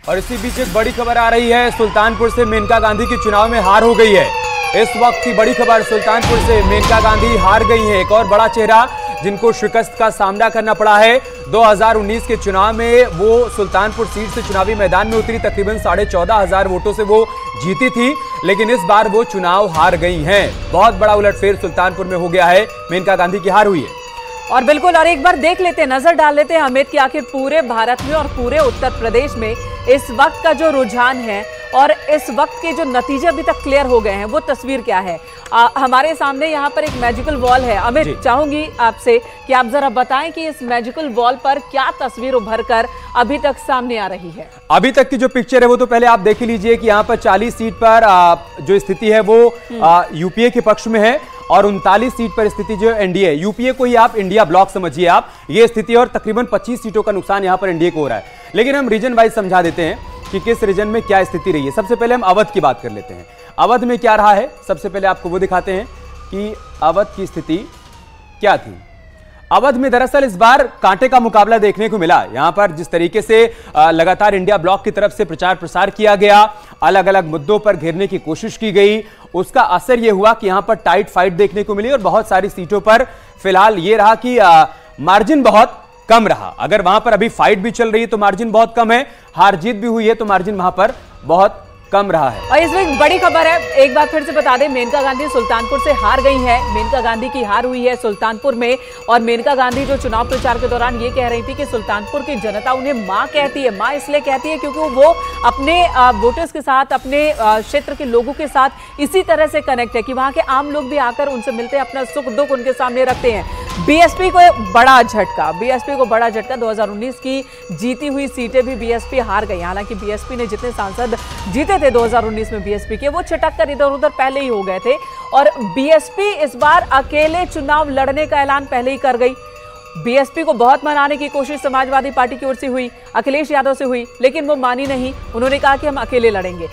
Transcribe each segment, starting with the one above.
और इसी बीच एक बड़ी खबर आ रही है, सुल्तानपुर से मेनका गांधी की चुनाव में हार हो गई है। इस वक्त की बड़ी खबर, सुल्तानपुर से मेनका गांधी हार गई हैं। एक और बड़ा चेहरा जिनको शिकस्त का सामना करना पड़ा है। 2019 के चुनाव में वो सुल्तानपुर सीट से चुनावी मैदान में उतरी, तकरीबन 14,500 वोटों से वो जीती थी, लेकिन इस बार वो चुनाव हार गई हैं। बहुत बड़ा उलटफेर सुल्तानपुर में हो गया है, मेनका गांधी की हार हुई है। और बिल्कुल, और एक बार देख लेते हैं, नजर डाल लेते हैं अमित कि आखिर पूरे भारत में और पूरे उत्तर प्रदेश में इस वक्त का जो रुझान है और इस वक्त के जो नतीजे अभी तक क्लियर हो गए हैं, वो तस्वीर क्या है। हमारे सामने यहाँ पर एक मैजिकल वॉल है। अमित, चाहूंगी आपसे कि आप जरा बताएं कि इस मैजिकल वॉल पर क्या तस्वीर उभर कर अभी तक सामने आ रही है। अभी तक की जो पिक्चर है वो तो पहले आप देख लीजिए कि यहाँ पर 40 सीट पर जो स्थिति है वो यूपीए के पक्ष में है और 39 सीट पर स्थिति जो एनडीए, यूपीए को ही आप इंडिया ब्लॉक समझिए आप, ये स्थिति, और तकरीबन 25 सीटों का नुकसान यहाँ पर एनडीए को हो रहा है। लेकिन हम रीजन वाइज समझा देते हैं कि किस रीजन में क्या स्थिति रही है। सबसे पहले हम अवध की बात कर लेते हैं। अवध में क्या रहा है, सबसे पहले आपको वो दिखाते हैं कि अवध की स्थिति क्या थी। अवध में दरअसल इस बार कांटे का मुकाबला देखने को मिला। यहां पर जिस तरीके से लगातार इंडिया ब्लॉक की तरफ से प्रचार प्रसार किया गया, अलग अलग मुद्दों पर घेरने की कोशिश की गई, उसका असर यह हुआ कि यहां पर टाइट फाइट देखने को मिली और बहुत सारी सीटों पर फिलहाल यह रहा कि मार्जिन बहुत कम रहा। अगर वहां पर अभी फाइट भी चल रही है तो मार्जिन बहुत कम है, हार जीत भी हुई है तो मार्जिन वहां पर बहुत कम रहा है। और इसमें बड़ी खबर है, एक बार फिर से बता दें, मेनका गांधी सुल्तानपुर से हार गई है। मेनका गांधी की हार हुई है सुल्तानपुर में। और मेनका गांधी जो चुनाव प्रचार के दौरान ये कह रही थी कि सुल्तानपुर की जनता उन्हें मां कहती है। मां इसलिए कहती है क्योंकि वो अपने वोटर्स के साथ, अपने क्षेत्र के लोगों के साथ इसी तरह से कनेक्ट है कि वहां के आम लोग भी आकर उनसे मिलते हैं, अपना सुख दुख उनके सामने रखते हैं। बीएसपी को बड़ा झटका, बीएसपी को बड़ा झटका। 2019 की जीती हुई सीटें भी बीएसपी हार गई। हालांकि बीएसपी ने जितने सांसद जीते थे 2019 में बीएसपी के, वो छिटक कर इधर उधर पहले ही हो गए थे। और बीएसपी इस बार अकेले चुनाव लड़ने का ऐलान पहले ही कर गई। बीएसपी को बहुत मनाने की कोशिश समाजवादी पार्टी की ओर से हुई, अखिलेश यादव से हुई, लेकिन वो मानी नहीं। उन्होंने कहा कि हम अकेले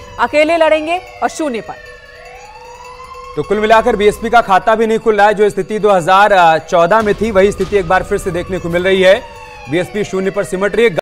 लड़ेंगे और शून्य पर। तो कुल मिलाकर बीएसपी का खाता भी नहीं खुल रहा है। जो स्थिति 2014 में थी वही स्थिति एक बार फिर से देखने को मिल रही है। बीएसपी शून्य पर सिमट रही है।